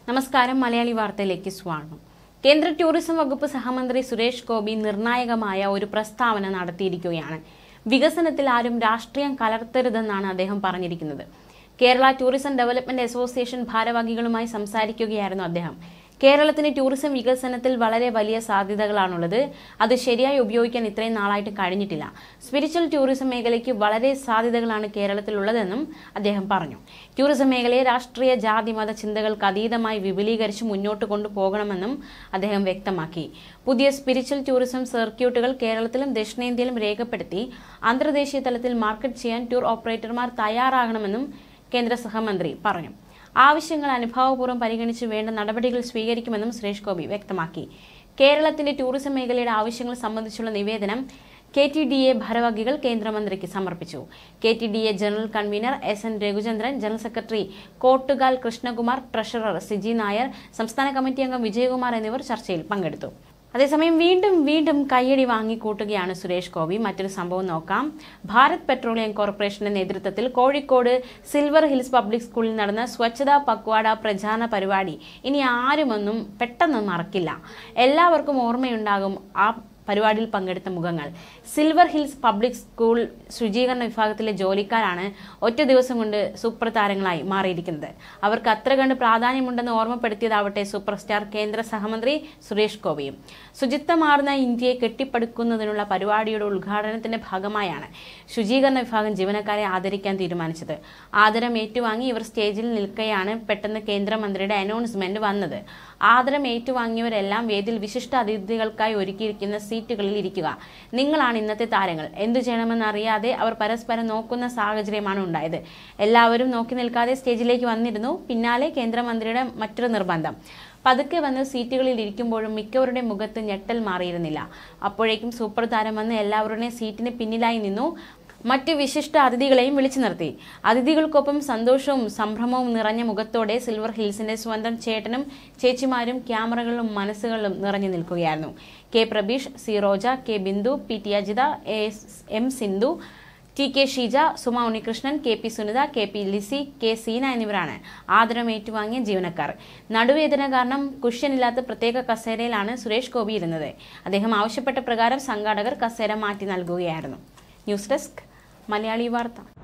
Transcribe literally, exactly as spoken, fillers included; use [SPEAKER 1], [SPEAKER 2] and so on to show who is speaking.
[SPEAKER 1] നമസ്കാരം മലയാളി വാർത്തയിലേക്ക് സ്വാഗതം. കേന്ദ്ര ടൂറിസം വകുപ്പ് സഹമന്ത്രി സുരേഷ് ഗോപി നിർണായകമായ ഒരു പ്രസ്താവന നടത്തിയിരിക്കുകയാണ്. വികസനത്തിൽ ആരും രാഷ്ട്രീയം കലർത്തരുതെന്നാണ് അദ്ദേഹം പറഞ്ഞിരിക്കുന്നത്. കേരള ടൂറിസം ഡെവലപ്മെന്റ് അസോസിയേഷൻ ഭാരവാഹികളുമായി സംസാരിക്കുകയായിരുന്നു അദ്ദേഹം. കേരളത്തിന് ടൂറിസം വികസനത്തിൽ വളരെ വലിയ സാധ്യതകളാണുള്ളത്. അത് ശരിയായി ഉപയോഗിക്കാൻ ഇത്രയും നാളായിട്ട് കഴിഞ്ഞിട്ടില്ല. സ്പിരിച്വൽ ടൂറിസം മേഖലയ്ക്ക് വളരെ സാധ്യതകളാണ് കേരളത്തിലുള്ളതെന്നും അദ്ദേഹം പറഞ്ഞു. ടൂറിസം മേഖലയെ രാഷ്ട്രീയ ജാതി മത ചിന്തകൾക്ക് അതീതമായി വിപുലീകരിച്ച് മുന്നോട്ട് കൊണ്ടുപോകണമെന്നും അദ്ദേഹം വ്യക്തമാക്കി. പുതിയ സ്പിരിച്വൽ ടൂറിസം സർക്യൂട്ടുകൾ കേരളത്തിലും ദക്ഷിണേന്ത്യയിലും രേഖപ്പെടുത്തി അന്തർദേശീയ തലത്തിൽ മാർക്കറ്റ് ചെയ്യാൻ ടൂർ ഓപ്പറേറ്റർമാർ തയ്യാറാകണമെന്നും കേന്ദ്ര സഹമന്ത്രി പറഞ്ഞു. ആവശ്യങ്ങൾ അനുഭാവപൂർവ്വം പരിഗണിച്ച് വേണ്ട നടപടികൾ സ്വീകരിക്കുമെന്നും സുരേഷ് ഗോപി വ്യക്തമാക്കി. കേരളത്തിന്റെ ടൂറിസം മേഖലയുടെ ആവശ്യങ്ങൾ സംബന്ധിച്ചുള്ള നിവേദനം കെ ടി ഡി എ ഭാരവാഹികൾ കേന്ദ്രമന്ത്രിക്ക് സമർപ്പിച്ചു. K T D A general convener S N Raghuchandran, general secretary Kottukal Krishnakumar, treasurer Siji Nair, സംസ്ഥാന കമ്മിറ്റി അംഗം വിജയകുമാർ എന്നിവർ ചർച്ചയിൽ പങ്കെടുത്തു. അതേസമയം വീണ്ടും വീണ്ടും കയ്യടി വാങ്ങിക്കൂട്ടുകയാണ് സുരേഷ് ഗോപി. മറ്റൊരു സംഭവം നോക്കാം. ഭാരത് പെട്രോളിയം കോർപ്പറേഷന്റെ നേതൃത്വത്തിൽ കോഴിക്കോട് സിൽവർ ഹിൽസ് പബ്ലിക് സ്കൂളിൽ നടന്ന സ്വച്ഛതാ പക്വാഡ പ്രചാരണ പരിപാടി ഇനി ആരുമൊന്നും പെട്ടെന്ന് മറക്കില്ല. എല്ലാവർക്കും ഓർമ്മയുണ്ടാകും ആ പരിപാടിയിൽ പങ്കെടുത്ത മുഖങ്ങൾ. സിൽവർ ഹിൽസ് പബ്ലിക് സ്കൂൾ ശുചീകരണ വിഭാഗത്തിലെ ജോലിക്കാരാണ് ഒറ്റ ദിവസം കൊണ്ട് സൂപ്പർ താരങ്ങളായി മാറിയിരിക്കുന്നത്. അവർക്ക് അത്ര കണ്ട് പ്രാധാന്യമുണ്ടെന്ന് ഓർമ്മപ്പെടുത്തിയതാവട്ടെ സൂപ്പർ സ്റ്റാർ കേന്ദ്ര സഹമന്ത്രി സുരേഷ് ഗോപിയും. ശുചിത്വമാർന്ന ഇന്ത്യയെ കെട്ടിപ്പടുക്കുന്നതിനുള്ള പരിപാടിയുടെ ഉദ്ഘാടനത്തിന്റെ ഭാഗമായാണ് ശുചീകരണ വിഭാഗം ജീവനക്കാരെ ആദരിക്കാൻ തീരുമാനിച്ചത്. ആദരം ഏറ്റുവാങ്ങി ഇവർ സ്റ്റേജിൽ നിൽക്കെയാണ് പെട്ടെന്ന് കേന്ദ്രമന്ത്രിയുടെ അനൗൺസ്മെന്റ് വന്നത്. ആദരം ഏറ്റുവാങ്ങിയവരെല്ലാം വേദിയിൽ വിശിഷ്ട അതിഥികൾക്കായി ഒരുക്കിയിരിക്കുന്ന സീറ്റുകളിൽ ഇരിക്കുക. നിങ്ങളാണ് ഇന്നത്തെ താരങ്ങൾ. എന്തു ചെയ്യണമെന്ന് അറിയാതെ അവർ പരസ്പരം നോക്കുന്ന സാഹചര്യമാണ് ഉണ്ടായത്. എല്ലാവരും നോക്കി നിൽക്കാതെ സ്റ്റേജിലേക്ക് വന്നിരുന്നു. പിന്നാലെ കേന്ദ്രമന്ത്രിയുടെ മറ്റൊരു നിർബന്ധം. പതുക്കെ വന്ന് സീറ്റുകളിൽ ഇരിക്കുമ്പോഴും മിക്കവരുടെ മുഖത്ത് ഞെട്ടൽ മാറിയിരുന്നില്ല. അപ്പോഴേക്കും സൂപ്പർ താരം വന്ന് എല്ലാവരുടെയും സീറ്റിന് പിന്നിലായി നിന്നു. മറ്റ് വിശിഷ്ട അതിഥികളെയും വിളിച്ചു നിർത്തി. അതിഥികൾക്കൊപ്പം സന്തോഷവും സംഭ്രമവും നിറഞ്ഞ മുഖത്തോടെ സിൽവർ ഹിൽസിന്റെ സ്വന്തം ചേട്ടനും ചേച്ചിമാരും ക്യാമറകളിലും മനസ്സുകളിലും നിറഞ്ഞു നിൽക്കുകയായിരുന്നു. K Prabeesh, C Roja, K Bindu, P T Ajitha, M Sindhu, T K Sheeja, Suma Unnikrishnan, K P Sunitha, K P Lissy, K Seena എന്നിവരാണ് ആദരം ഏറ്റുവാങ്ങിയ ജീവനക്കാർ. നടുവേദന കാരണം കുഷ്യനില്ലാത്ത പ്രത്യേക കസേരയിലാണ് സുരേഷ് ഗോപി ഇരുന്നത്. അദ്ദേഹം ആവശ്യപ്പെട്ട പ്രകാരം സംഘാടകർ കസേര മാറ്റി നൽകുകയായിരുന്നു. ന്യൂസ് ഡെസ്ക് മലയാളി വാർത്ത.